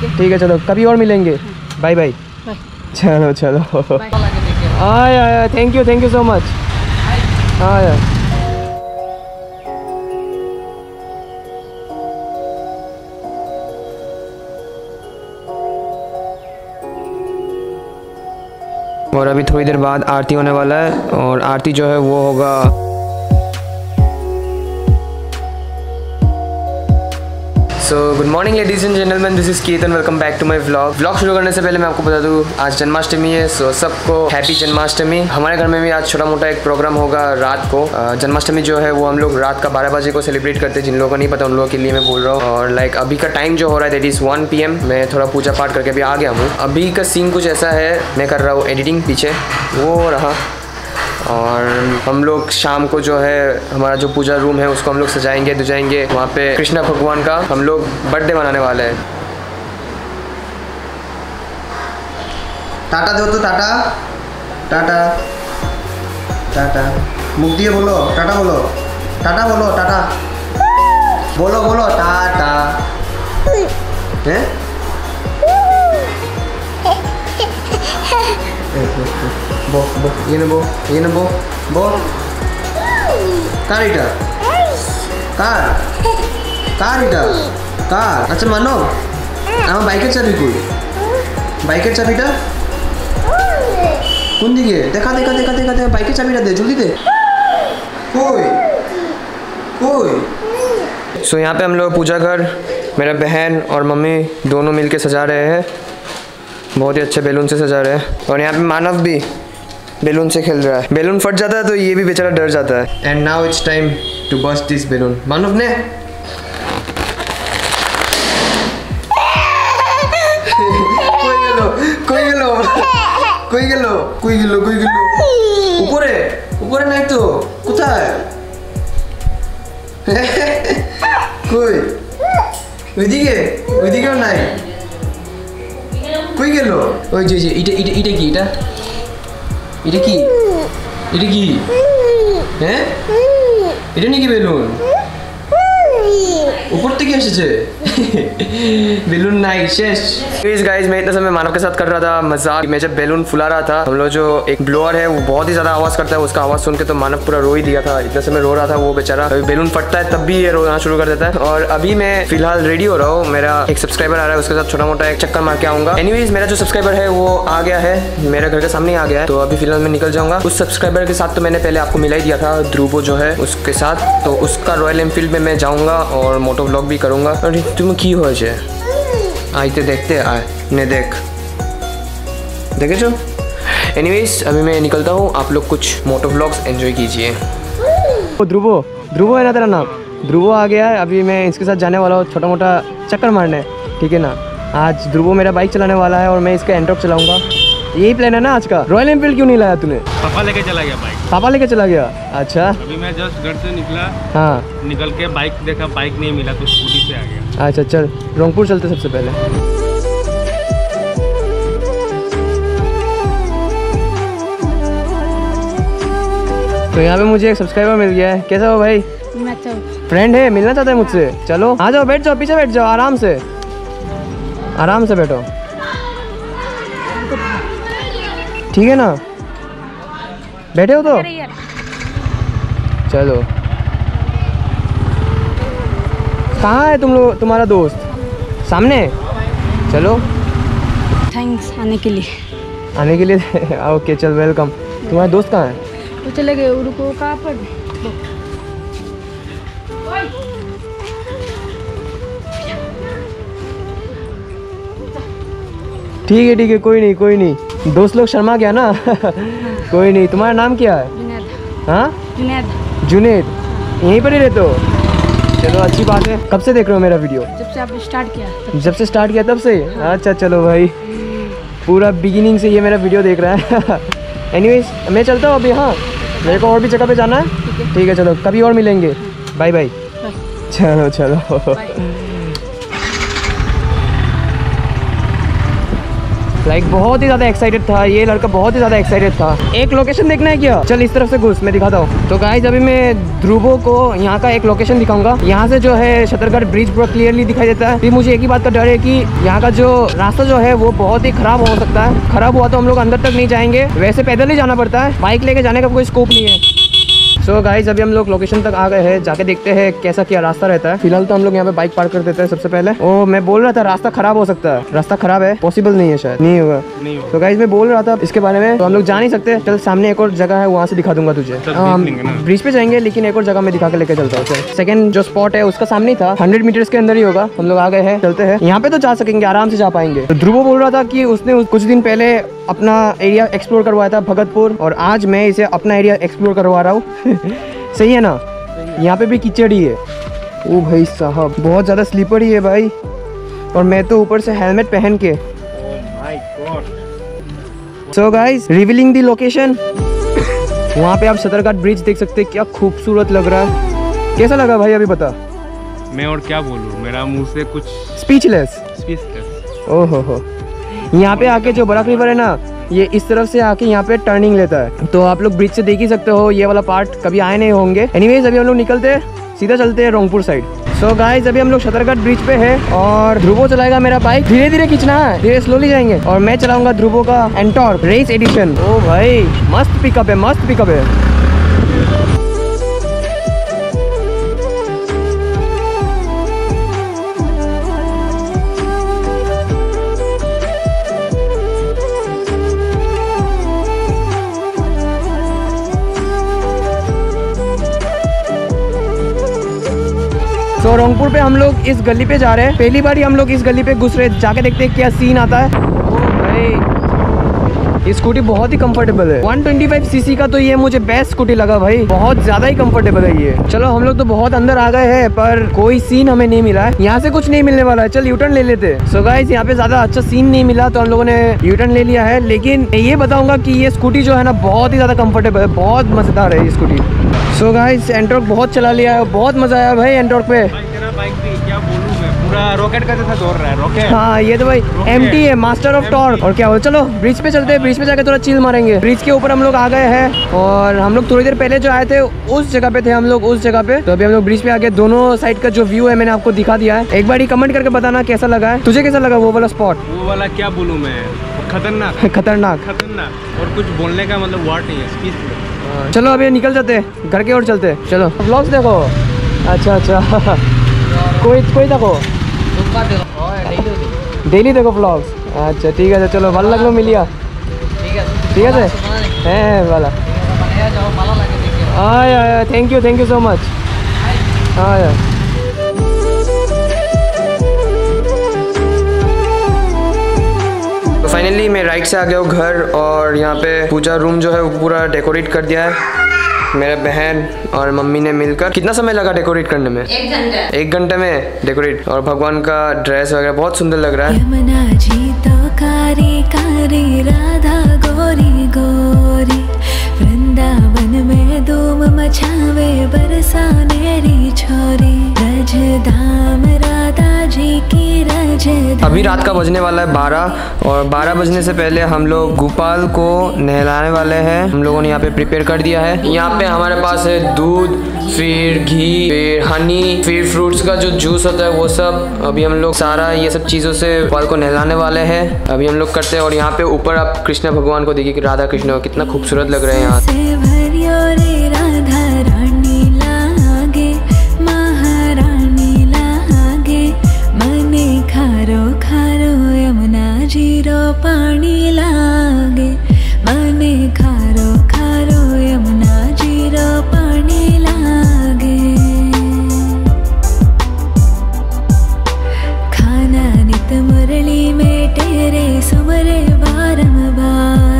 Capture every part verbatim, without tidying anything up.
है ठीक है, चलो कभी और मिलेंगे। Bye bye. चलो चलो आया आया, thank you thank you so much. आया और अभी थोड़ी देर बाद आरती होने वाला है और आरती जो है वो होगा so good morning ladies and gentleman, this is Kirtan, welcome back to my vlog. Vlog शुरू करने से पहले मैं आपको बता दूं आज जन्माष्टमी है, सो सबको हैप्पी जन्माष्टमी। हमारे घर में भी आज छोटा मोटा एक प्रोग्राम होगा रात को। जन्माष्टमी जो है वो हम लोग रात का बारह बजे को सेलिब्रेट करते हैं। जिन लोगों को नहीं पता उन लोगों के लिए मैं बोल रहा हूँ। और लाइक अभी का टाइम जो हो रहा है that is one P M. मैं थोड़ा पूजा पाठ करके अभी आ गया हूँ। अभी का सीन कुछ ऐसा है, मैं कर रहा हूँ एडिटिंग, पीछे वो रहा। और हम लोग शाम को जो है हमारा जो पूजा रूम है उसको हम लोग सजाएंगे दुजाएंगे। वहाँ पे कृष्ण भगवान का हम लोग बर्थडे मनाने वाले हैं। टाटा दो तो, टाटा टाटा टाटा मुख दिए बोलो, टाटा बोलो, टाटा बोलो, टाटा बोलो बोलो टाटा। हैं बो बो ये बो ये बो बो कार इटा कार कार इटा कार। अच्छा मानो आम बाइकेर चाबी कई, बाइकेर चाबीटा कौन दिके देखा देखा देखा देखा देखा बाइकेर चाबीटा दे, जल्दी दे। कोई कोई सो so, यहाँ पे हम लोग पूजा घर मेरा बहन और मम्मी दोनों मिलके सजा रहे हैं। बहुत ही अच्छे बैलून से सजा रहे हैं। और यहाँ पे मानव भी बैलून से खेल रहा है। बैलून फट जाता है तो ये भी बेचारा डर जाता है। And now it's time to bust this balloon. Manav ने कोई गेलो कोई गेलो कोई गेलो कोई गेलो कोई गेलो ऊपरे ऊपरे नहीं तो কোথায় কই ওইদিকে ওইদিকেও নাই কই গেল ওই যে যে এটা এটা এটা কি এটা এটা কি এটা কি হ্যাঁ এটা নাকি বেলুন ऊपर থেকে এসেছে बेलून नहीं शेष। प्लीज गाइस मैं इतना समय मानव के साथ कर रहा था मजाक। मैं जब बैलून फुला रहा था, हम लोग जो एक ब्लोअर है वो बहुत ही ज्यादा आवाज करता है, उसका आवाज सुन के तो मानव पूरा रो ही दिया था। इतना समय रो रहा था वो बेचारा। अभी बैलून फटता है तब भी ये रोना शुरू कर देता है। और अभी मैं फिलहाल रेडी हो रहा हूँ, मेरा एक सब्सक्राइबर आ रहा है, उसके साथ छोटा मोटा एक चक्कर मार के आऊंगा। एनीवेज मेरा जो सब्सक्राइबर है वो आ गया है, मेरे घर के सामने आ गया है, तो अभी फिलहाल मैं निकल जाऊंगा। उस सब्सक्राइबर के साथ तो मैंने पहले आपको मिला ही दिया था, ध्रुवो जो है उसके साथ, तो उसका रॉयल एनफील्ड में मैं जाऊंगा और मोटो व्लॉग भी करूंगा। अरे तुम की हो जाए आइते देखते आए ने देख देखे जो। एनीवेज अभी मैं निकलता हूँ, आप लोग कुछ मोटो व्लॉग्स एंजॉय कीजिए। ध्रुवो ध्रुवो है ना तेरा नाम? ध्रुवो आ गया है। अभी मैं इसके साथ जाने वाला हूँ छोटा मोटा चक्कर मारने, ठीक है ना। आज ध्रुवो मेरा बाइक चलाने वाला है और मैं इसका एंड्रॉप चलाऊंगा। यही प्लान है ना आज का? रॉयल एनफील्ड क्यों नहीं लाया तूने? पापा लेके चला गया बाइक। पापा लेके चला गया? अच्छा। अभी मैं जस्ट घर से निकला, हाँ निकल के बाइक देखा, बाइक नहीं मिला तो स्कूटी से आ गया। अच्छा चल रोंगपुर चलते सबसे पहले। तो यहाँ पे मुझे एक सब्सक्राइबर मिल गया है। कैसा हो भाई? फ्रेंड है, मिलना चाहता है मुझसे? चलो आ जाओ, बैठ जाओ, पीछे बैठ जाओ, आराम से आराम से बैठो, ठीक है ना? बैठे हो तो चलो। कहाँ है तुम लोग, तुम्हारा दोस्त? सामने? चलो थैंक्स आने के लिए। आने के लिए ओके चल वेलकम। तुम्हारा दोस्त कहाँ है? वो चले गए। उनको कहाँ पर? ठीक है ठीक है, कोई नहीं कोई नहीं, दोस्त लोग शर्मा गया ना कोई नहीं। तुम्हारा नाम क्या है? जुनैद। हाँ जुनैद। जुनैद, यहीं पर ही रहते हो? चलो अच्छी बात है। कब से देख रहे हो मेरा वीडियो? जब से आपने स्टार्ट किया। जब से स्टार्ट किया तब से? अच्छा चलो भाई, पूरा बिगिनिंग से ये मेरा वीडियो देख रहा है एनीवेज मैं चलता हूँ अभी। हाँ मेरे को और भी जगह पे जाना है। ठीक है चलो कभी और मिलेंगे। Bye bye. चलो चलो लाइक बहुत ही ज्यादा एक्साइटेड था ये लड़का, बहुत ही ज्यादा एक्साइटेड था। एक लोकेशन देखना है क्या? चल इस तरफ से घुस, मैं दिखाता हूँ। तो गाइस अभी मैं ध्रुवो को यहाँ का एक लोकेशन दिखाऊंगा। यहाँ से जो है छतरगढ़ ब्रिज पूरा क्लियरली दिखाई देता है। फिर मुझे एक ही बात का डर है कि यहाँ का जो रास्ता जो है वो बहुत ही खराब हो सकता है। खराब हुआ तो हम लोग अंदर तक नहीं जाएंगे, वैसे पैदल ही जाना पड़ता है, बाइक लेके जाने का कोई स्कोप नहीं है। सो so गाइस अभी हम लोग लोकेशन तक आ गए हैं, जाके देखते हैं कैसा क्या रास्ता रहता है। फिलहाल तो हम लोग यहाँ पे बाइक पार्क कर देते हैं सबसे पहले। ओ मैं बोल रहा था रास्ता खराब हो सकता है, रास्ता खराब है, पॉसिबल नहीं है, शायद नहीं होगा। तो गाइस मैं बोल रहा था इसके बारे में, तो हम लोग जा नहीं सकते। चल सामने एक और जगह है, वहाँ से दिखा दूंगा तुझे। हम ब्रिज पे जाएंगे लेकिन एक और जगह में दिखा के लेके चलता हूँ। सेकंड जो स्पॉट है उसका सामने था, हंड्रेड मीटर्स के अंदर ही होगा। हम लोग आ गए हैं, चलते हैं। यहाँ पे तो जा सकेंगे, आराम से जा पाएंगे। तो ध्रुव बोल रहा था कि उसने कुछ दिन पहले अपना एरिया एक्सप्लोर करवाया था भगतपुर, और आज मैं इसे अपना एरिया एक्सप्लोर करवा रहा हूँ। सही है ना? यहाँ पे भी कीचड़ ही है। ओ भाई साहब बहुत ज़्यादा स्लीपर ही है भाई, और मैं तो ऊपर से हेलमेट पहन के। So guys revealing the location. वहाँ पे आप छतरगढ़ ब्रिज देख सकते हैं, क्या खूबसूरत लग रहा है। कैसा लगा भाई अभी बता? मैं और क्या बोलूँ, मेरा मुंह से कुछ स्पीचलेस। स्पीचलेस। ओहो हो। यहाँ पे आके जो बराक रिवर है ना, ये इस तरफ से आके यहाँ पे टर्निंग लेता है, तो आप लोग ब्रिज से देख ही सकते हो। ये वाला पार्ट कभी आए नहीं होंगे। एनीवेज अभी हम लोग निकलते हैं, सीधा चलते हैं रोंगपुर साइड। सो गाइस अभी हम लोग छतरगढ़ ब्रिज पे है, और ध्रुवो चलाएगा मेरा बाइक। धीरे धीरे खींचना है, धीरे स्लोली जाएंगे, और मैं चलाऊंगा ध्रुवो का एंटॉर्क रेस एडिशन। ओ भाई मस्त पिकअप है, मस्त पिकअप है। तो रोंगपुर पे हम लोग इस गली पे जा रहे हैं, पहली बार ही हम लोग इस गली पे घुस रहे हैं। जाके देखते हैं क्या सीन आता है। ओ भाई ये स्कूटी बहुत ही कंफर्टेबल है। वन ट्वेंटी फाइव सीसी का तो ये मुझे बेस्ट स्कूटी लगा भाई, बहुत ज्यादा ही कंफर्टेबल है ये। चलो हम लोग तो बहुत अंदर आ गए हैं, पर कोई सीन हमें नहीं मिला है। यहाँ से कुछ नहीं मिलने वाला है, चल यूटर्न ले लेते। सो गाइस यहाँ पे ज्यादा अच्छा सीन नहीं मिला, तो हम लोगों ने यूटर्न ले लिया है। लेकिन ये बताऊंगा कि ये स्कूटी जो है ना बहुत ही ज्यादा कंफर्टेबल है, बहुत मजेदार है ये स्कूटी। सो गाइस एंटॉर्क बहुत चला लिया है, बहुत मजा आया भाई एंटॉर्क पे। बाइक भी क्या बोलूं मैं, पूरा रॉकेट का जैसा दौड़ रहा है। रॉकेट हाँ ये तो भाई एमटी है, मास्टर ऑफ टॉर्क। और क्या हो, चलो ब्रिज पे चलते हैं, ब्रिज पे जाके थोड़ा चिल मारेंगे। ब्रिज के ऊपर हम लोग आ गए हैं, और हम लोग थोड़ी देर पहले जो आए थे उस जगह पे थे हम लोग, उस जगह पे। तो अभी हम लोग ब्रिज पे आ गए, दोनों साइड का जो व्यू है मैंने आपको दिखा दिया है। एक बार ही कमेंट करके बताना कैसा लगा है, तुझे कैसा लगा वो वाला स्पॉट? वो वाला क्या बोलूं मैं, खतरनाक खतरनाक खतरनाक और कुछ बोलने का मतलब वर्ड नहीं है, स्पीच। चलो अभी निकल जाते हैं घर की ओर, चलते हैं। चलो व्लॉग्स देखो। अच्छा अच्छा कोई कोई देखो डेली देखो व्लॉग्स। अच्छा ठीक है, चलो ভাল লাগলো মিলিয়া। ঠিক আছে হ্যাঁ ভালো। আয় আয় thank you thank you so much. আয় तो फाइनली मैं राइट से आ गया हूँ घर, और यहाँ पे पूजा रूम जो है वो पूरा डेकोरेट कर दिया है मेरे बहन और मम्मी ने मिलकर। कितना समय लगा डेकोरेट करने में? एक घंटा एक घंटे में डेकोरेट। और भगवान का ड्रेस वगैरह बहुत सुंदर लग रहा है। यमुना जी तो कारी कारी, राधा गोरी गोरी, वृंदावन में धूम मचावे बरसानेरी छोरी, रज धाम राधा जी की रज। अभी रात का बजने वाला है बारह, और बारह बजने से पहले हम लोग गोपाल को नहलाने वाले हैं। हम लोगों ने यहाँ पे प्रिपेयर कर दिया है। यहाँ पे हमारे पास है दूध, फिर घी, फिर हनी, फिर फ्रूट्स का जो जूस होता है वो सब। अभी हम लोग सारा ये सब चीज़ों से गोपाल को नहलाने वाले हैं, अभी हम लोग करते हैं। और यहाँ पे ऊपर आप कृष्ण भगवान को देखिए, राधा कृष्ण कितना खूबसूरत लग रहे हैं यहाँ। जीरो पानी लागे मने, खारो खारो यमुना जीरो पानी लागे। खाना नित मुरली में तेरे सुमरे बारंबार।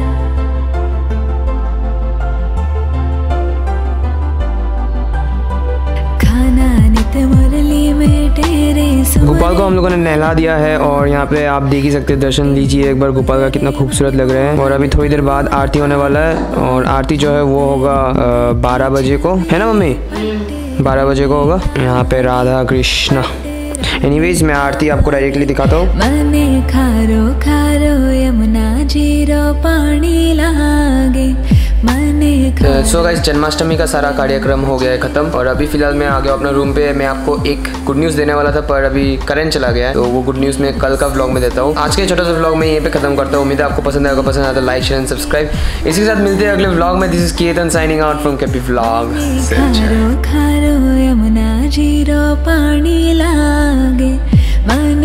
खाना नित मुरली में तेरे। गोपाल को हम लोगों ने नहला दिया है, और यहाँ पे आप देख ही सकते हैं, दर्शन लीजिए एक बार गोपाल का, कितना खूबसूरत लग रहे हैं। और अभी थोड़ी देर बाद आरती होने वाला है, और आरती जो है वो होगा बारह बजे को, है ना मम्मी? बारह बजे को होगा। यहाँ पे राधा कृष्णा एनीवेज मैं आरती आपको डायरेक्टली दिखाता हूँ। मने खारो खारो यमुना जीरो पानी लागे मने खारो। सो गाइस जन्माष्टमी का सारा कार्यक्रम हो गया है खत्म और अभी फिलहाल मैं आ गया अपना रूम पे। मैं आपको एक गुड न्यूज़ देने वाला था पर अभी करंट चला गया है, तो वो गुड न्यूज़ मैं कल का व्लॉग में देता हूँ। आज के छोटा सा व्लॉग मैं यहीं पे खत्म करता हूँ। उम्मीद है आपको पसंद आएगा। पसंद आया तो लाइक शेयर एंड सब्सक्राइब। इसी के साथ मिलते हैं अगले व्लॉग में। This is Ketan signing out from KP vlog. खारो खारो यमुना जीरो पानी लागे मन